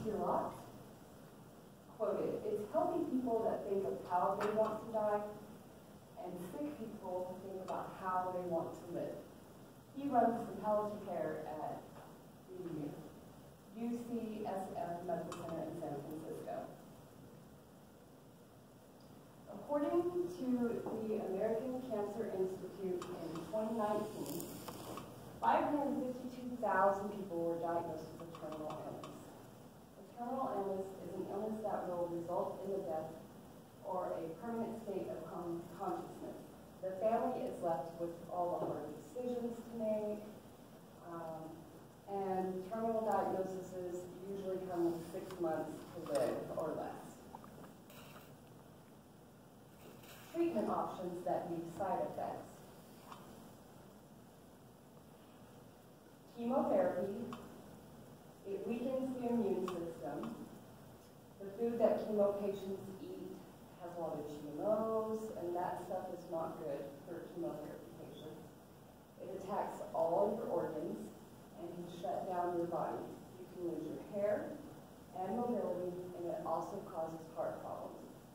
hear lots, quoted, "It's healthy people that think of how they want to die, and sick people think about how they want to live." He runs the palliative care at the UCSF Medical Center in San Francisco. According to the American Cancer Institute in 2019, 552,000 people were diagnosed with a terminal illness. A terminal illness is an illness that will result in the death or a permanent state of consciousness. The family is left with all the hard decisions to make, and terminal diagnoses usually come with 6 months to live or less. Treatment options that leave side effects. Chemotherapy, it weakens the immune system. The food that chemo patients eat has a lot of GMOs, and that stuff is not good for chemotherapy patients. It attacks all your organs and can shut down your body. You can lose your hair and mobility, and it also causes heart problems.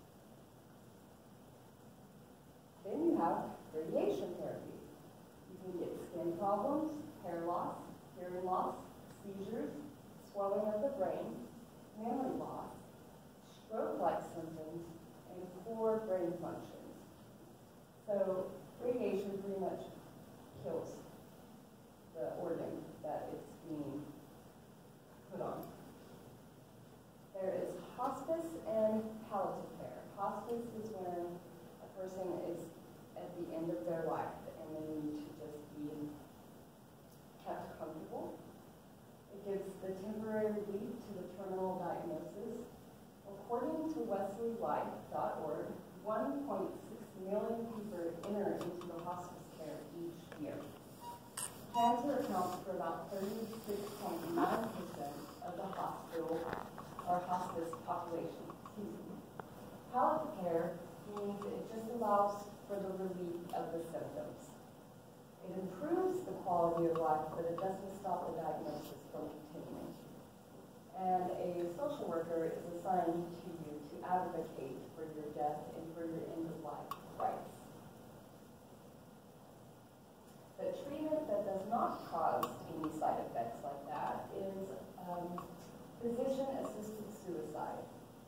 Then you have radiation therapy. You can get skin problems, hair loss, hearing loss, seizures, swelling of the brain, memory loss, stroke-like symptoms, and poor brain functions. So radiation pretty much kills the organ that it's being put on. There is hospice and palliative care. Hospice is when a person is at the end of their life and they need to just be kept comfortable. It gives the temporary relief to the terminal diagnosis. According to wesleylife.org, 1.6 million people enter into the hospice care each year. Cancer accounts for about 36.9% of the hospital or hospice population. Palliative care means it just allows for the relief of the symptoms. It improves the quality of life, but it doesn't stop the diagnosis from continuing. And a social worker is assigned to you to advocate for your death and for your end-of-life rights. The treatment that does not cause any side effects like that is physician-assisted suicide.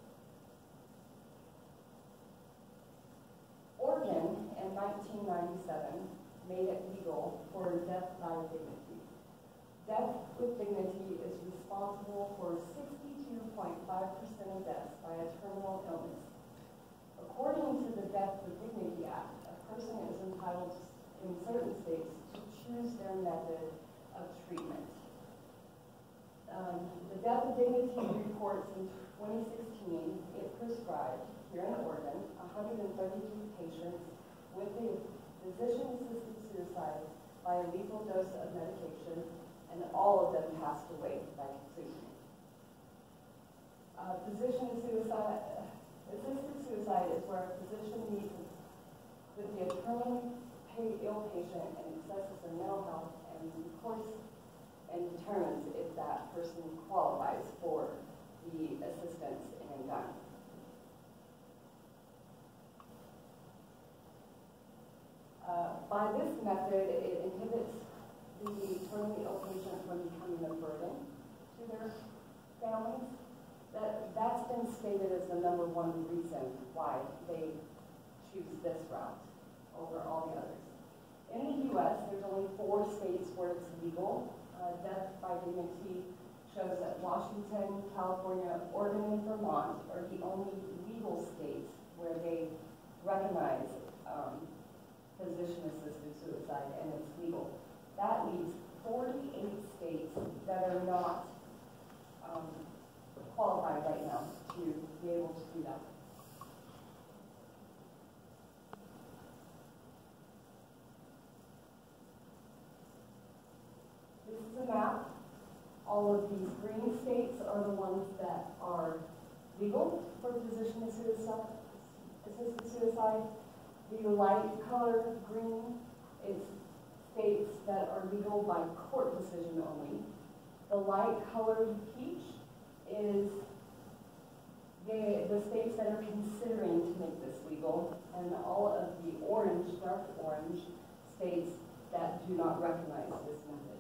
Oregon in 1997 made it legal for death by dignity. Death with dignity is responsible for 62.5% of deaths by a terminal illness. According to the Death with Dignity Act, a person is entitled in certain states to choose their method of treatment. The Death with Dignity reports in 2016, it prescribed, here in Oregon, 133 patients with a physician-assisted suicide by a lethal dose of medication, and all of them passed away by completion. Physician-assisted suicide is where a physician meets with the terminally ill patient and assesses their mental health and, of course, and determines if that person qualifies for the assistance and dying. By this method, it inhibits the terminally ill patient from becoming a burden to their families. That's been stated as the #1 reason why they choose this route over all the others. In the U.S., there's only 4 states where it's legal. Death by dignity shows that Washington, California, Oregon, and Vermont are the only legal states where they recognize physician-assisted suicide, and it's legal. That leaves 48 states that are not qualified right now to be able to do that. This is a map. All of these green states are the ones that are legal for physician-assisted suicide. The light color green is states that are legal by court decision only. The light colored peach is states that are considering to make this legal, and all of the orange, dark orange, states that do not recognize this method.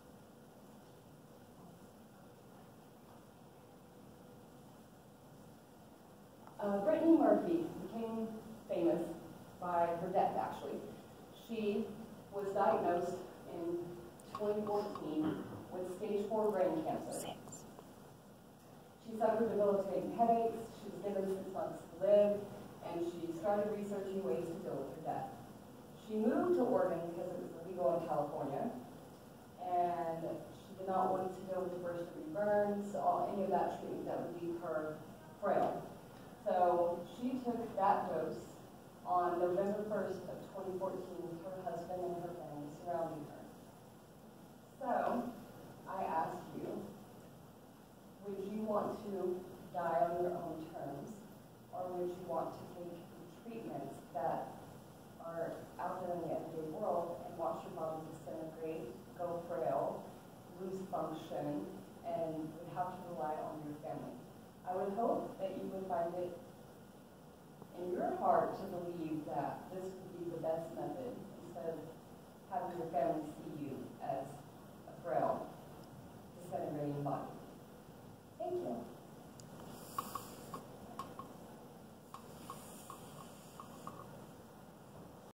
Brittany Murphy became famous by her death, actually. She was diagnosed in 2014 with stage 4 brain cancer. She suffered debilitating headaches, she was given 6 months to live, and she started researching ways to deal with her death. She moved to Oregon because it was illegal in California, and she did not want to deal with the first-degree burns, any of that treatment that would leave her frail. So she took that dose on November 1st of 2014 with her husband and her family surrounding her. So I ask you, would you want to die on your own terms, or would you want to take the treatments that are out there in the everyday world and watch your body disintegrate, go frail, lose function, and would have to rely on your family? I would hope that you would find it in your heart to believe that this would be the best method instead of having your family see you as a frail, disintegrating body. Thank you.